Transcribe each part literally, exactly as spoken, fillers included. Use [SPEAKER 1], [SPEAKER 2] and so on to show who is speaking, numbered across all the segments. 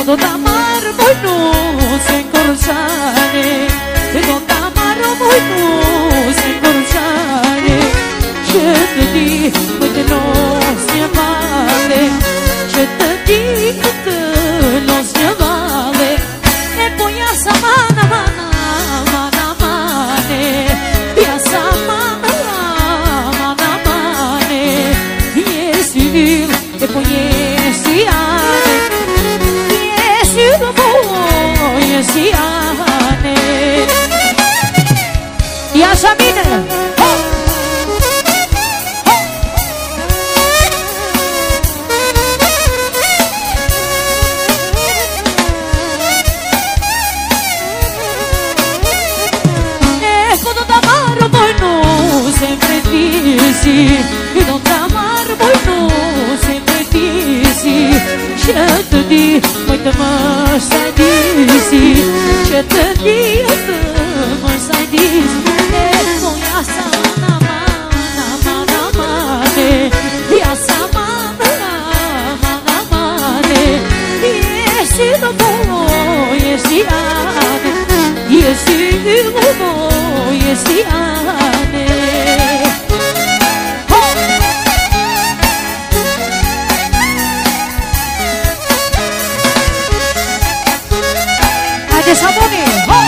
[SPEAKER 1] tot amar voi nu se încorțare, de tot amar voi nu se încorțare. Ce te di, uite nu se vale, ce te di, uite nu se vale. E poi a sa mana, mana, mana, mane, e sa mana, mana, mane. E civil, e poi e siane, e civil, poi e siane. E așa bine! Sempre disi, e non t'amar voi no, sempre disi. Ce te di, poi te mă stai disi, ce te di, te mă stai disi. E poi asta mana, mana, mana, mane, e asta mana, mana, mane. E si dopo, e si ane, e si dopo, e si ane. De sabone, ho!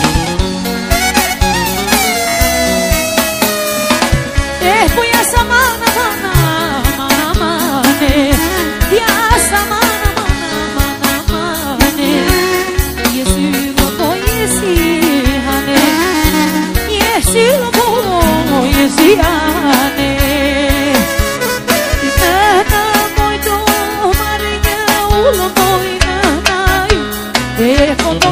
[SPEAKER 1] E poi essa mana, mana, mana, mane, e essa mana, mana, mana, mane. E se lo poi si hane, e se lo poi si hane. Nana muito marinha, ulo poi nanai, e quando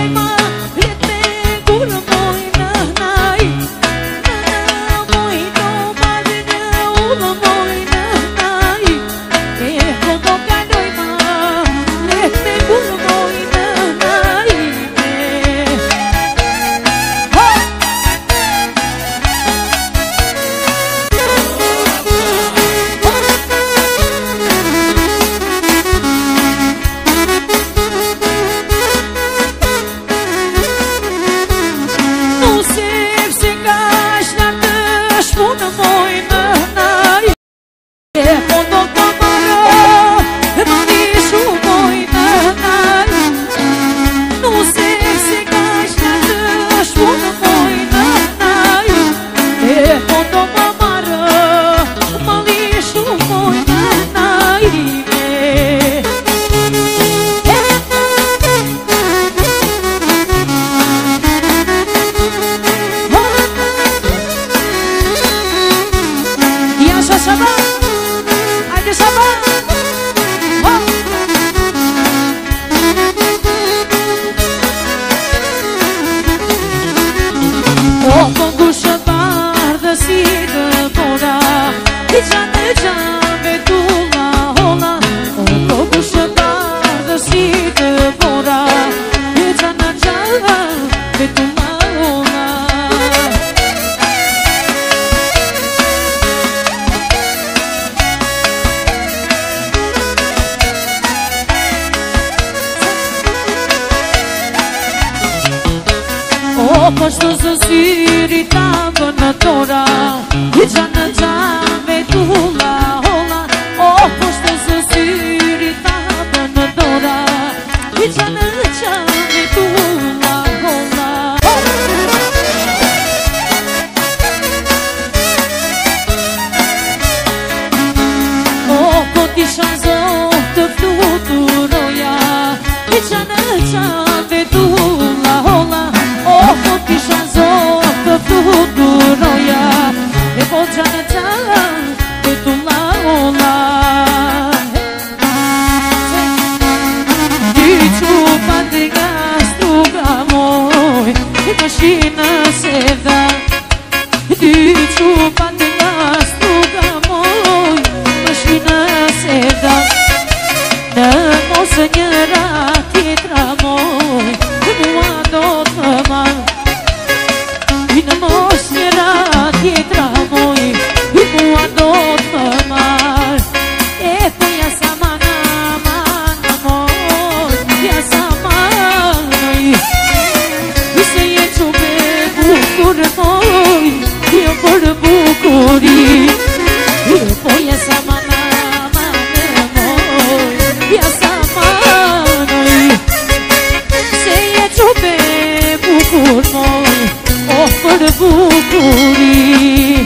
[SPEAKER 1] pošto za siri tamo na tora, i džana džame tula hola. O, pošto za siri tamo na tora, i džana džame tula hola. O, potišan zov te fluturoja, i džana džame tula hola. O, potišan zov te fluturoja, e po džana džame tula hola. Mașina se da, dici-o bate la struga moi, mașina se da, dă-mo senjera tjetra moj, nu adot mama, dă-mo senjera tjetra moj, nu adot mama. E păia sa mana, mana moj, bucur, măi, o fără bucurii.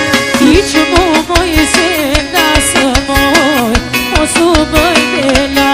[SPEAKER 1] Nici mă voi se lasă, măi, o să mă de la